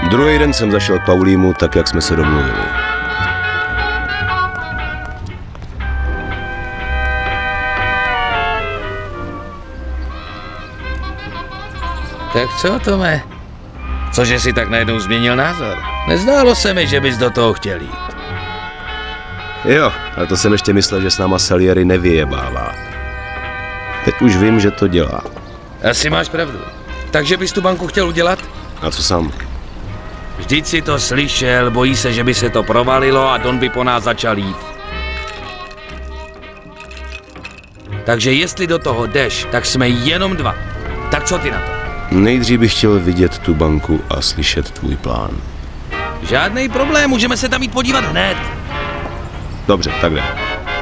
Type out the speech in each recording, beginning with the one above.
Druhý den jsem zašel k Paulímu tak, jak jsme se domluvili. Tak co, Tome? Cože si tak najednou změnil názor? Nezdálo se mi, že bys do toho chtěl jít. Jo, ale to jsem ještě myslel, že s náma Salieri nevyjebává. Teď už vím, že to dělá. Asi máš pravdu. Takže bys tu banku chtěl udělat? A co sám? Vždyť si to slyšel, bojí se, že by se to provalilo a Don by po nás začal jít. Takže jestli do toho jdeš, tak jsme jenom dva. Tak co ty na to? Nejdřív bych chtěl vidět tu banku a slyšet tvůj plán. Žádný problém, můžeme se tam jít podívat hned. Dobře, tak jde.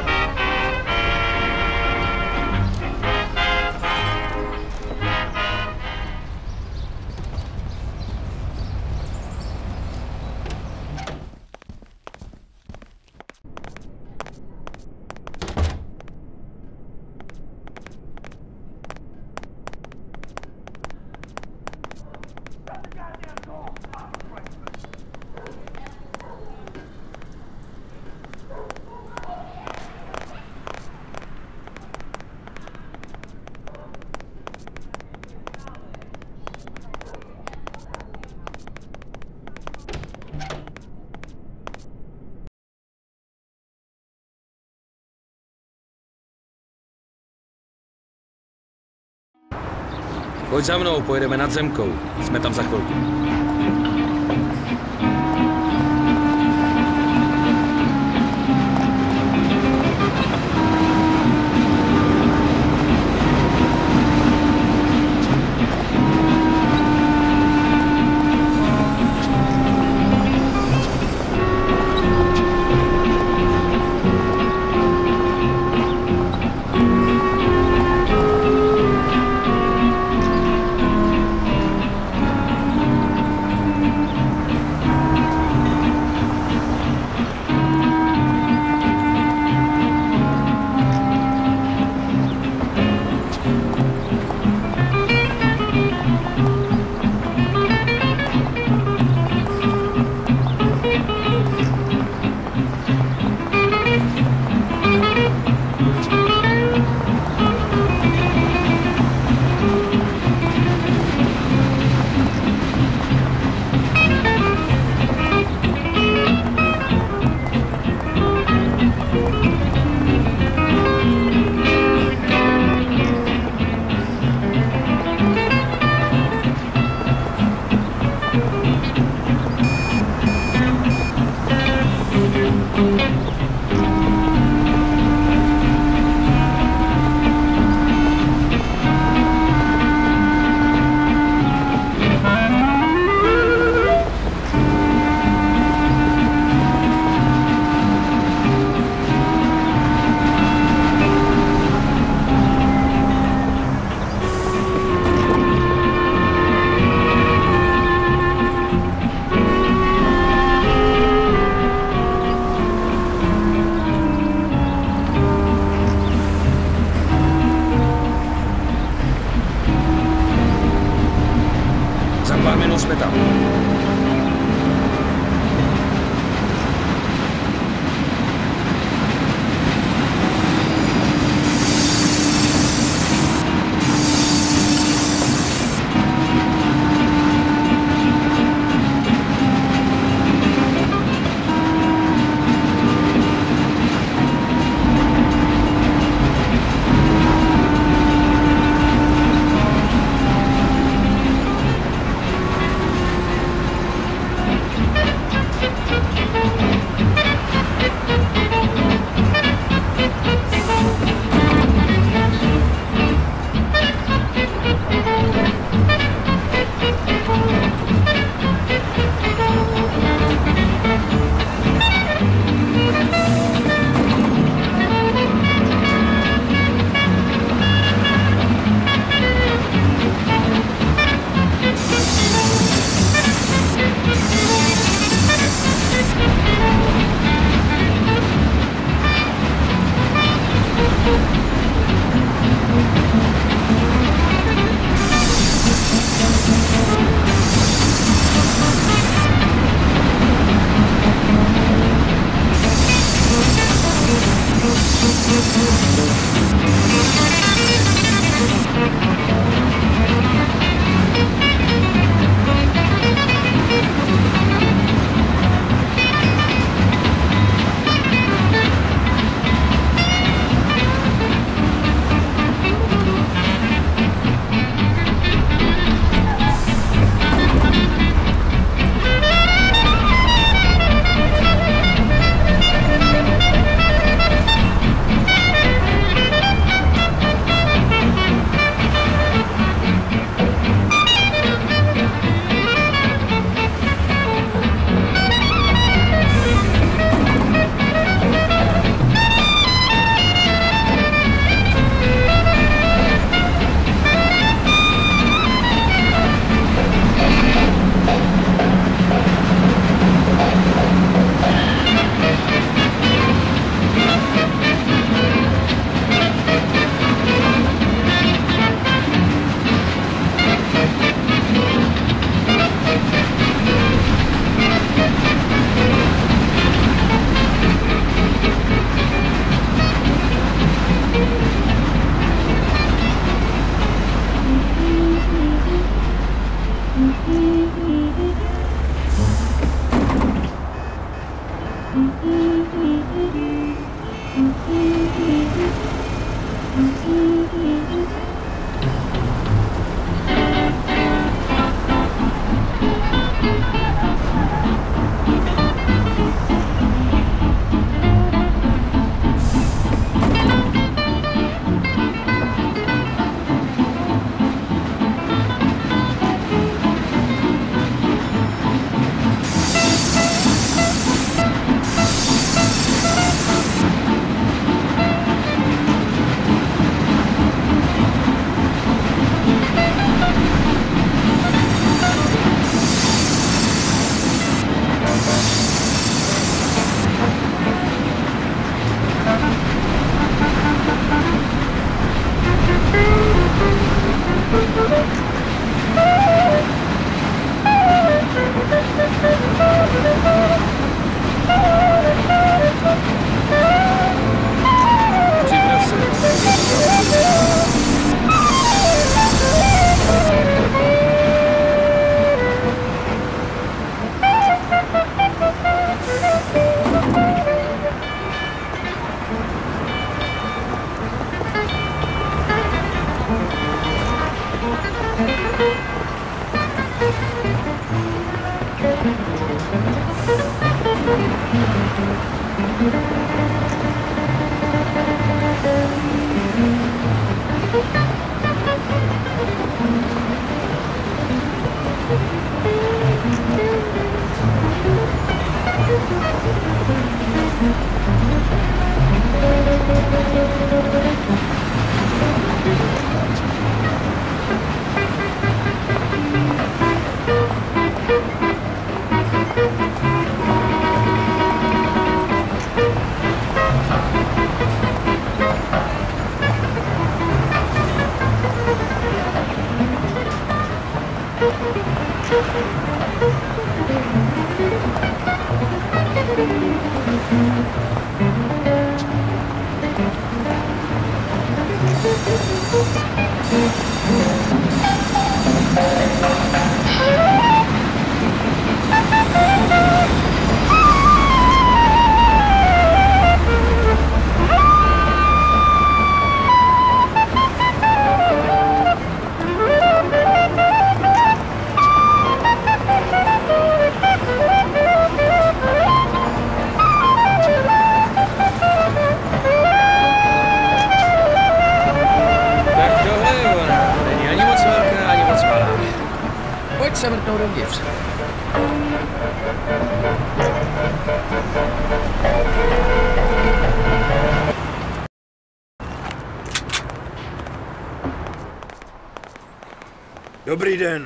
Pojď za mnou, pojedeme nad zemkou. Jsme tam za chvilku. Jsme tam. se vrtnou dovnitř. Dobrý den.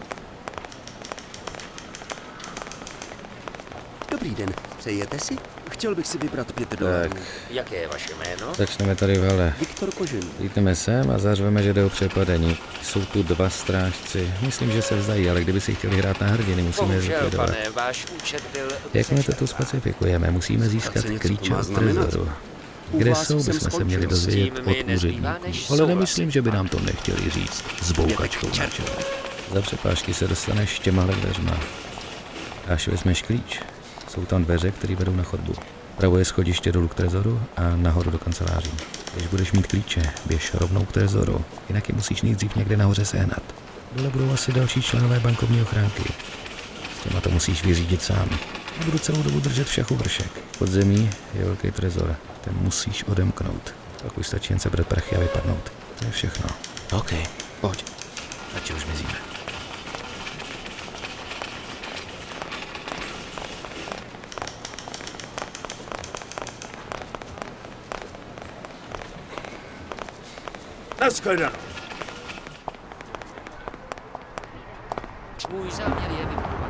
Dobrý den, přejete si? Chtěl bych si vybrat $5. Tak. Jaké je vaše jméno? Začneme tady v hale. Viktor Kožin. Lítneme sem a zařveme, že jde o přepadení. Jsou tu 2 strážci. Myslím, že se vzdají, ale kdyby si chtěli hrát na hrdiny, musíme je Bohužel, zlikvidovat. pane, váš účet byl... Jakmile to tu specifikujeme, musíme získat něco klíče to má od znamenat. trezoru. U Kde vás jsou, jsem bychom se skončil. měli dozvědět S tím od mi nezbývá, úředníků. než Ale souhlasit. nemyslím, že by nám to nechtěli říct s bouchačkou na čele. Za přepážky se dostaneš těmahle dveřma. Až vezmeš klíč, jsou tam dveře, které vedou na chodbu. Pravo je schodiště dolů k trezoru a nahoru do kanceláří. Když budeš mít klíče, běž rovnou k trezoru, jinak je musíš nejdřív někde nahoře sehnat. Dole budou asi další členové bankovní ochránky. S těma to musíš vyřídit sám. A budu celou dobu držet v šachu vršek. Pod zemí je velký trezor, ten musíš odemknout. Pak už stačí jen sebrat prachy a vypadnout. To je všechno. OK, pojď. Ať už mizíme. Nashledanou. Můj záměr je vybudovat.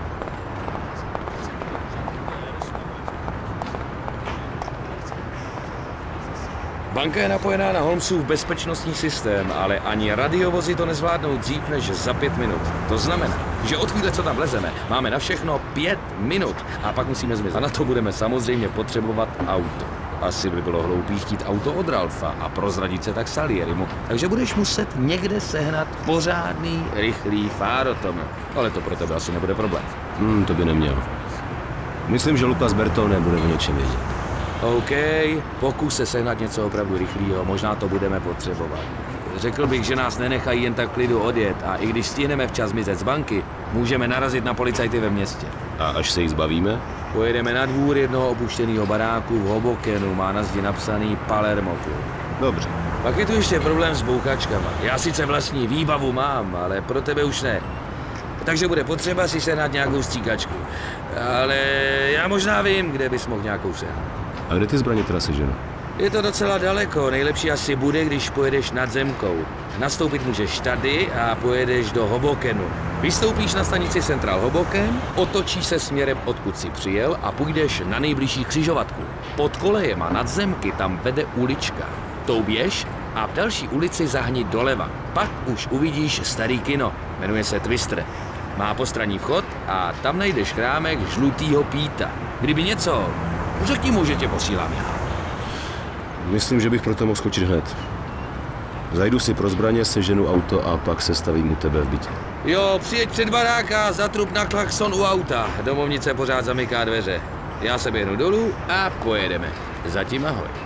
Banka je napojená na Holmesův bezpečnostní systém, ale ani radiovozy to nezvládnou dřív než za 5 minut. To znamená, že od chvíle, co tam vlezeme, máme na všechno 5 minut a pak musíme zmizet. A na to budeme samozřejmě potřebovat auto. Asi by bylo hloupý chtít auto od Ralfa a prozradit se tak Salierimu. Takže budeš muset někde sehnat pořádný, rychlý fáro, Tome. Ale to pro tebe asi nebude problém. To by neměl. Myslím, že Lukas Bertone bude o něčem vědět. OK, pokus se sehnat něco opravdu rychlého, možná to budeme potřebovat. Řekl bych, že nás nenechají jen tak klidu odjet a i když stihneme včas zmizet z banky, můžeme narazit na policajty ve městě. A až se jich zbavíme? Pojedeme na dvůr jednoho opuštěného baráku v Hobokenu, má na zdi napsaný Palermo. Dobře. Pak je tu ještě problém s bouchačkama. Já sice vlastní výbavu mám, ale pro tebe už ne. Takže bude potřeba si sehnat nějakou stříkačku. Ale já možná vím, kde bys mohl nějakou sehnat. A kde ty zbraně teda seženu? Je to docela daleko, nejlepší asi bude, když pojedeš nad zemkou. Nastoupit můžeš tady a pojedeš do Hobokenu. Vystoupíš na stanici Central Hoboken, otočíš se směrem, odkud si přijel a půjdeš na nejbližší křižovatku. Pod kolejema nad zemky tam vede ulička. Tou běž a v další ulici zahni doleva. Pak už uvidíš starý kino, jmenuje se Twister. Má postranní vchod a tam najdeš chrámek žlutýho Píta. Kdyby něco, řekni mu, že tě posílám já. Myslím, že bych proto mohl skočit hned. Zajdu si pro zbraně, seženu auto a pak se stavím u tebe v bytě. Jo, přijeď před baráka, zatrup na klakson u auta. Domovnice pořád zamyká dveře. Já se běhnu dolů a pojedeme. Zatím ahoj.